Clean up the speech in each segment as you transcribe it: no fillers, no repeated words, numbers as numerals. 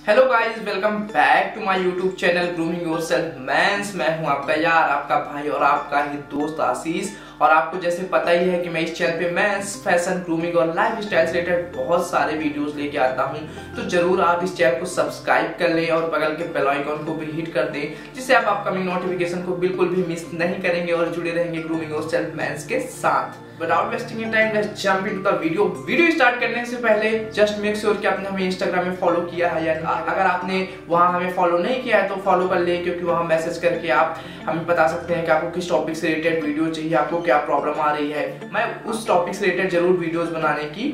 Hello guys, welcome back to my YouTube channel grooming yourself men's. मैं हूं आपका यार, आपका भाई और आपका ही दोस्त आशीष। और आपको जैसे पता ही है कि मैं इस चैनल पे मेंस फैशन, ग्रूमिंग और लाइफ स्टाइल से रिलेटेड बहुत सारे वीडियोस लेके आता हूं। तो जरूर आप इस चैनल को सब्सक्राइब कर लें और बगल के बेल आइकन को भी हिट कर दें, जिससे आप अपकमिंग नोटिफिकेशन को बिल्कुल भी मिस नहीं करेंगे और जुड़े रहेंगे ग्रूमिंग योरसेल्फ मेंस के साथ। Without wasting your time, let's jump into the video. Video start करने से पहले जस्ट मेक श्योर कि आपने हमें इंस्टाग्राम में फॉलो किया है या नहीं। अगर आपने वहां हमें फॉलो नहीं किया है तो फॉलो कर ले, क्योंकि वहां मैसेज करके आप हमें बता सकते हैं कि आपको किस टॉपिक से रिलेटेड वीडियो चाहिए, आपको क्या प्रॉब्लम आ रही है। मैं उस टॉपिक से रिलेटेड जरूर वीडियोस बनाने की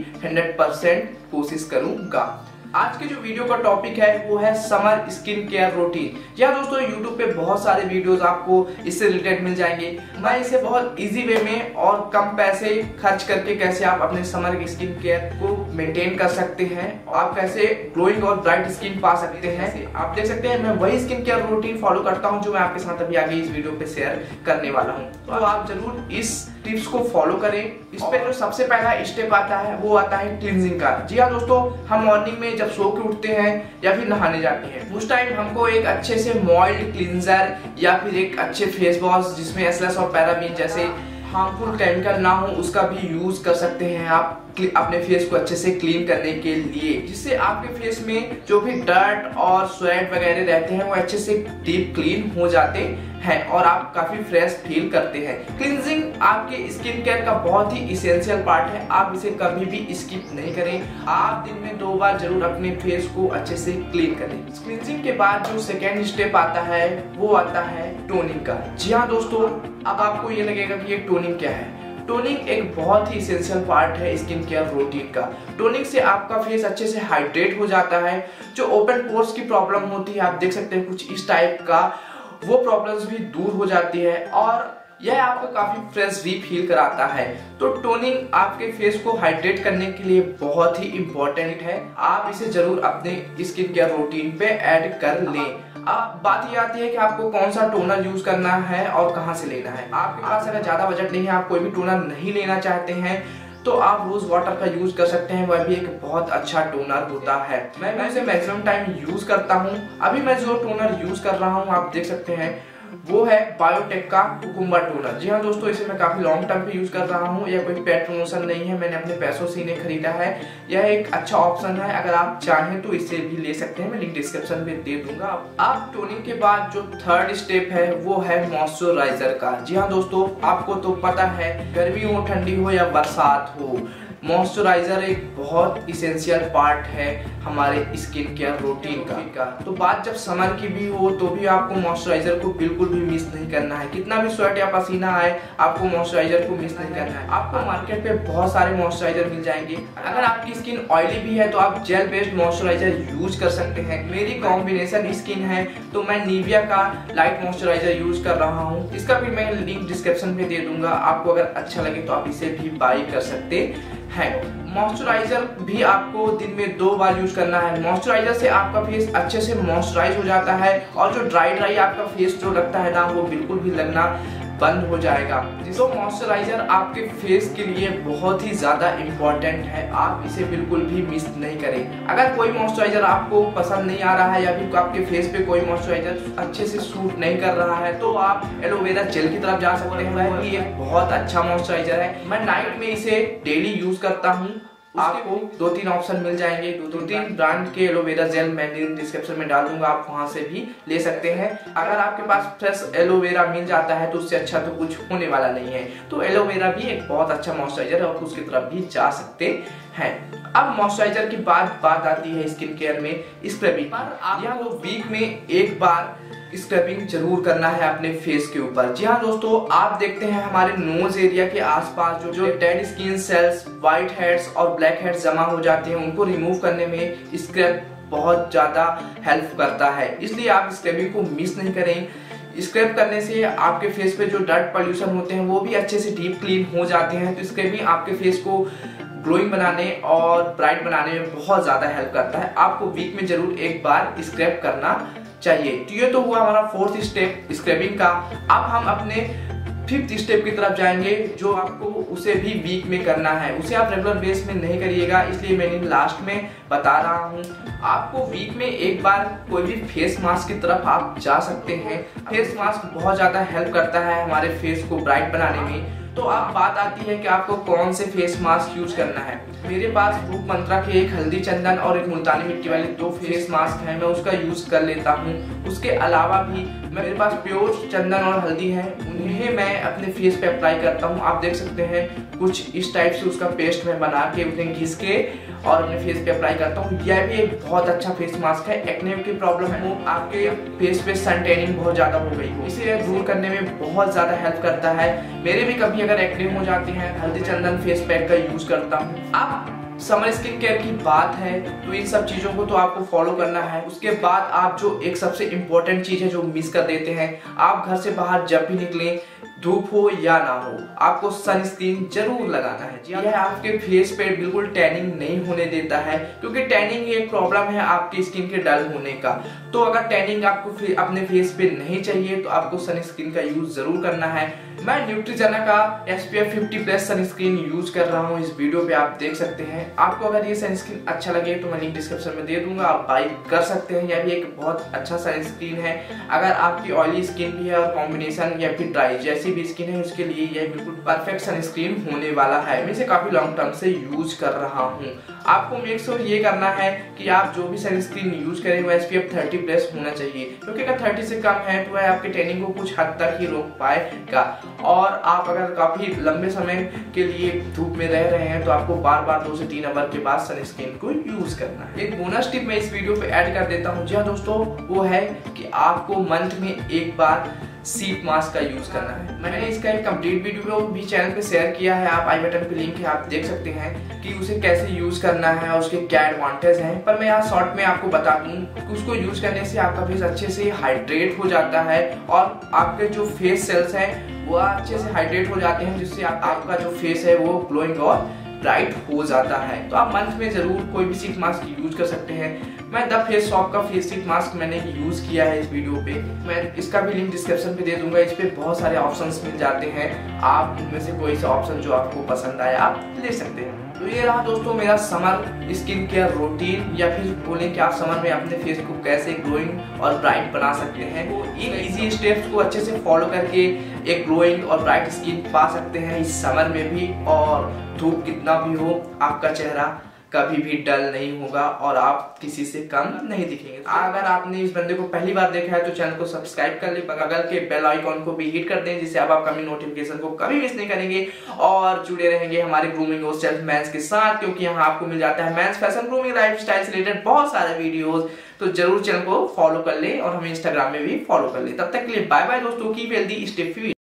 100% कोशिश करूंगा। आज के जो वीडियो का टॉपिक है वो है समर स्किन केयर रूटीन। यहाँ दोस्तों YouTube पे बहुत सारे वीडियोस आपको इससे रिलेटेड मिल जाएंगे। मैं इसे बहुत इजी वे में और कम पैसे खर्च करके कैसे आप अपने समर की स्किन केयर को मेंटेन कर सकते हैं, आप कैसे ग्लोइंग और ब्राइट स्किन पा सकते हैं। आप देख सकते हैं मैं वही स्किन केयर रूटीन फॉलो करता हूँ जो मैं आपके साथ अभी आगे इस वीडियो पे शेयर करने वाला हूँ। तो आप जरूर इस टिप्स को फॉलो करें। इस पे जो सबसे पहला स्टेप आता है वो आता है क्लींजिंग का। जी हाँ दोस्तों, हम मॉर्निंग में जब सो के उठते हैं या फिर नहाने जाते हैं उस टाइम हमको एक अच्छे से मॉइल्ड क्लींजर या फिर एक अच्छे फेस वॉश जिसमें एसएलएस और पैराबीन जैसे हार्मफुल केमिकल ना हो उसका भी यूज कर सकते हैं आप अपने फेस को अच्छे से क्लीन करने के लिए, जिससे आपके फेस में जो भी डर्ट और स्वेट वगैरह रहते हैं वो अच्छे से डीप क्लीन हो जाते हैं और आप काफी फ्रेश फील करते हैं। क्लींजिंग आपके स्किन केयर का बहुत ही इसेंशियल पार्ट है, आप इसे कभी भी स्किप नहीं करें। आप दिन में 2 बार जरूर अपने फेस को अच्छे से क्लीन करें। क्लींजिंग के बाद जो सेकेंड स्टेप आता है वो आता है टोनिंग का। जी हाँ दोस्तों, अब आपको ये लगेगा कि ये टोनिंग क्या है। टोनिंग एक बहुत ही इसेंशियल पार्ट है स्किन केयर रूटीन का। टोनिंग से आपका फेस अच्छे से हाइड्रेट हो जाता है। जो ओपन पोर्स की प्रॉब्लम होती है, आप देख सकते हैं कुछ इस टाइप का, वो प्रॉब्लम्स भी दूर हो जाती है और यह आपको काफी फ्रेश भी फील कराता है। तो टोनिंग आपके फेस को हाइड्रेट करने के लिए बहुत ही इंपॉर्टेंट है। आप इसे जरूर अपने स्किन केयर रूटीन पे ऐड कर लें। अब बात ये आती है कि आपको कौन सा टोनर यूज करना है और कहां से लेना है। आपके पास अगर ज्यादा बजट नहीं है, आप कोई भी टोनर नहीं लेना चाहते हैं, तो आप रोज वाटर का यूज कर सकते हैं। वह भी एक बहुत अच्छा टोनर होता है। मैं इसे मैक्सिमम टाइम यूज करता हूं। अभी मैं जो टोनर यूज कर रहा हूं आप देख सकते हैं वो है बायोटेक का कुकुम्बर टोनर। जी हाँ दोस्तों, इसे मैं काफी लॉन्ग टर्म पे यूज कर रहा हूँ। यह कोई पेड प्रमोशन नहीं है, मैंने अपने पैसों से इन्हें खरीदा है। यह एक अच्छा ऑप्शन है, अगर आप चाहें तो इसे भी ले सकते हैं, मैं लिंक डिस्क्रिप्शन में दे दूंगा। अब टोनिंग के बाद जो थर्ड स्टेप है वो है मॉइस्चराइजर का। जी हाँ दोस्तों, आपको तो पता है गर्मी हो, ठंडी हो या बरसात हो, मॉइस्चराइजर एक बहुत इसेंशियल पार्ट है हमारे स्किन केयर रूटीन का। तो बात जब समर की भी हो तो भी आपको मॉइस्चराइजर को बिल्कुल भी मिस नहीं करना है। कितना भी स्वेट या पसीना आए, आपको मॉइस्चराइजर को मिस नहीं करना है। आपको मार्केट पे बहुत सारे मॉइस्चराइजर मिल जाएंगे। अगर आपकी स्किन ऑयली भी है तो आप जेल बेस्ड मॉइस्चराइजर यूज कर सकते हैं। मेरी कॉम्बिनेशन स्किन है तो मैं निविया का लाइट मॉइस्चराइजर यूज कर रहा हूँ। इसका भी मैं लिंक डिस्क्रिप्शन में दे दूंगा। आपको अगर अच्छा लगे तो आप इसे भी बाई कर सकते हैं। मॉइस्चराइजर भी आपको दिन में 2 बार यूज करना है। मॉइस्चराइजर से आपका फेस अच्छे से मॉइस्चराइज हो जाता है और जो ड्राई आपका फेस जो लगता है ना, वो बिल्कुल भी लगना बंद हो जाएगा। तो मॉइस्चराइजर आपके फेस के लिए बहुत ही ज्यादा इंपॉर्टेंट है, आप इसे बिल्कुल भी मिस नहीं करें। अगर कोई मॉइस्चराइजर आपको पसंद नहीं आ रहा है या फिर आपके फेस पे कोई मॉइस्चराइजर अच्छे से सूट नहीं कर रहा है तो आप एलोवेरा जेल की तरफ जा सकते हैं। ये एक बहुत अच्छा मॉइस्चराइजर है। मैं नाइट में इसे डेली यूज करता हूँ। आपको 2-3 ऑप्शन मिल जाएंगे, 2-3 ब्रांड के एलोवेरा जेल मैं डिस्क्रिप्शन में डाल दूंगा, आप वहां से भी ले सकते हैं। अगर आपके पास फ्रेश एलोवेरा मिल जाता है तो उससे अच्छा तो कुछ होने वाला नहीं है। तो एलोवेरा भी एक बहुत अच्छा मॉइस्चराइजर है और उसकी तरफ भी जा सकते हैं। अब मॉइस्चराइजर की बात आती है स्किन केयर में स्क्रबिंग। यहाँ तो वीक में 1 बार स्क्रबिंग जरूर करना है अपने फेस के ऊपर। जी हाँ दोस्तों, आप देखते हैं हमारे नोज एरिया के आसपास जो dead skin cells, whiteheads और ब्लैक हेड्स जमा हो जाते हैं, उनको रिमूव करने में स्क्रब बहुत ज्यादा हेल्प करता है। इसलिए आप स्क्रबिंग को मिस नहीं करें। स्क्रब करने से आपके फेस पे जो डर्ट पॉल्यूशन होते हैं वो भी अच्छे से डीप क्लीन हो जाते हैं। तो स्क्रबिंग आपके फेस को ग्लोइंग बनाने और ब्राइट बनाने में बहुत ज्यादा हेल्प करता है। आपको वीक में जरूर 1 बार स्क्रब करना चाहिए। तो ये तो हुआ हमारा 4th स्टेप स्क्रबिंग का। अब हम अपने 5th स्टेप की तरफ जाएंगे, जो आपको उसे भी वीक में करना है। उसे आप रेगुलर बेस में नहीं करिएगा, इसलिए मैंने लास्ट में बता रहा हूँ। आपको वीक में एक बार कोई भी फेस मास्क की तरफ आप जा सकते हैं। फेस मास्क बहुत ज़्यादा हेल्प करता है हमारे फेस को ब्राइट बनाने में। तो अब बात आती है कि आपको कौन से फेस मास्क यूज करना है। मेरे पास धूप मंत्रा के एक हल्दी चंदन और एक मुल्तानी मिट्टी वाले 2 फेस मास्क हैं, मैं उसका यूज कर लेता हूँ। उसके अलावा भी मेरे पास प्योर चंदन और हल्दी है, उन्हें मैं अपने फेस पे अप्लाई करता हूँ। आप देख सकते हैं कुछ इस टाइप से उसका पेस्ट मैं बना के उन्हें घिस के और अपने फेस पे अप्लाई करता हूँ। यह भी एक बहुत अच्छा फेस मास्क है। एक्ने की प्रॉब्लम है, वो आपके फेस पे सन टैनिंग बहुत ज्यादा हो गई हो, इसे दूर करने में बहुत ज्यादा हेल्प करता है। मेरे भी कभी अगर एक्ने हो जाती है, हल्दी चंदन फेस पैक का यूज करता हूँ। आप समर स्किन केयर की बात है तो इन सब चीजों को तो आपको फॉलो करना है। उसके बाद आप जो एक सबसे इम्पोर्टेंट चीज है जो मिस कर देते हैं, आप घर से बाहर जब भी निकलें, धूप हो या ना हो, आपको सनस्क्रीन जरूर लगाना है। यह आपके फेस पे बिल्कुल टैनिंग नहीं होने देता है, क्योंकि टैनिंग एक प्रॉब्लम है आपकी स्किन के डल होने का। तो अगर टैनिंग आपको अपने फेस पे नहीं चाहिए तो आपको सनस्क्रीन का यूज जरूर करना है। मैं न्यूट्रीजेना का SPF 50+ सनस्क्रीन यूज कर रहा हूँ, इस वीडियो पे आप देख सकते हैं। आपको अगर ये सनस्क्रीन अच्छा लगे तो मैं लिंक डिस्क्रिप्शन में दे दूंगा, आप बाय कर सकते हैं। यह भी एक बहुत अच्छा सनस्क्रीन है। अगर आपकी ऑयली स्किन भी है और कॉम्बिनेशन या फिर ड्राई जैसी भी स्किन है, उसके लिए यह बिल्कुल परफेक्ट सनस्क्रीन होने वाला है। मैं इसे काफी लॉन्ग टर्म से यूज कर रहा हूँ। आपको मेक श्योर ये करना है कि आप जो भी सनस्क्रीन यूज करें वो SPF 30+ होना चाहिए, क्योंकि अगर 30 से कम है तो वह आपके टैनिंग को कुछ हद तक ही रोक पाएगा। और आप अगर काफी लंबे समय के लिए धूप में रह रहे हैं तो आपको बार बार 2 से 3 आवर के बाद सनस्क्रीन को यूज करना है। एक बोनस टिप मैं इस वीडियो पे ऐड कर देता हूँ। जी हाँ दोस्तों, वो है कि आपको मंथ में एक बार शीट मास्क का यूज करना है। मैंने इसका एक कंप्लीट वीडियो भी चैनल पे शेयर किया है, आप आई बटन पे लिंक है, आप देख सकते हैं कि उसे कैसे यूज करना है और उसके क्या एडवांटेज हैं। पर मैं यहाँ शॉर्ट में आपको बता दूं कि उसको यूज करने से आपका फेस अच्छे से हाइड्रेट हो जाता है और आपके जो फेस सेल्स हैं वो अच्छे से हाइड्रेट हो जाते हैं, जिससे आपका जो फेस है वो ग्लोइंग और ब्राइट हो जाता है। तो आप मंथ में जरूर कोई भी शीट मास्क यूज कर सकते हैं। मैं द फेस शॉप का फेस शीट मास्क मैंने यूज किया है इस वीडियो पे, मैं इसका भी लिंक डिस्क्रिप्शन पे दे दूंगा। इस पे बहुत सारे ऑप्शंस मिल जाते हैं, आप उनमें से कोई सा ऑप्शन जो आपको पसंद आए आप ले सकते हैं। तो ये रहा दोस्तों मेरा समर स्किन केयर रूटीन, या फिर बोलें कि आप समर में अपने फेस को कैसे ग्लोइंग और ब्राइट बना सकते हैं। वो इन इजी स्टेप्स को अच्छे से फॉलो करके एक ग्लोइंग और ब्राइट स्किन पा सकते हैं इस समर में भी। और धूप कितना भी हो, आपका चेहरा कभी भी डल नहीं होगा और आप किसी से कम नहीं दिखेंगे। अगर आपने इस बंदे को पहली बार देखा है तो चैनल को सब्सक्राइब कर ले, बगल के बेल आइकॉन को भी हिट कर दें, जिससे आप अपकमिंग नोटिफिकेशन को कभी मिस नहीं करेंगे और जुड़े रहेंगे हमारे ग्रूमिंग और सेल्फ मेंस के साथ, क्योंकि यहाँ आपको मिल जाता है मेंस फैशन, ग्रूमिंग, लाइफस्टाइल से रिलेटेड बहुत सारे वीडियोस। तो जरूर चैनल को फॉलो कर ले और हमें इंस्टाग्राम में भी फॉलो कर ले। तब तक के लिए बाय बाय दोस्तों, कीप हेल्दी, स्टे फिट।